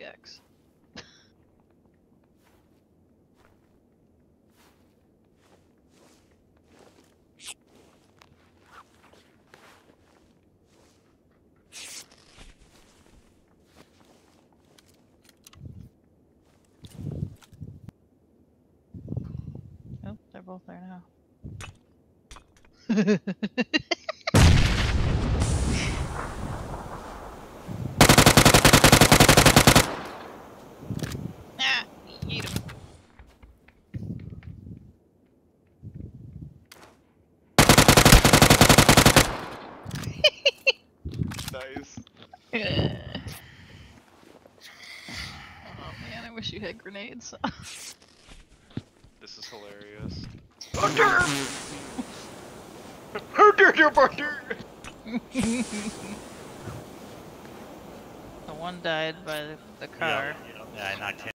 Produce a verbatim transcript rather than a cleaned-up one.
X. Oh, they're both there now. Ah, eat him. Nice. Oh man, I wish you had grenades. This is hilarious. Oh dear, dear, dear. The one died by the, the car. Yeah, yeah, I knocked him.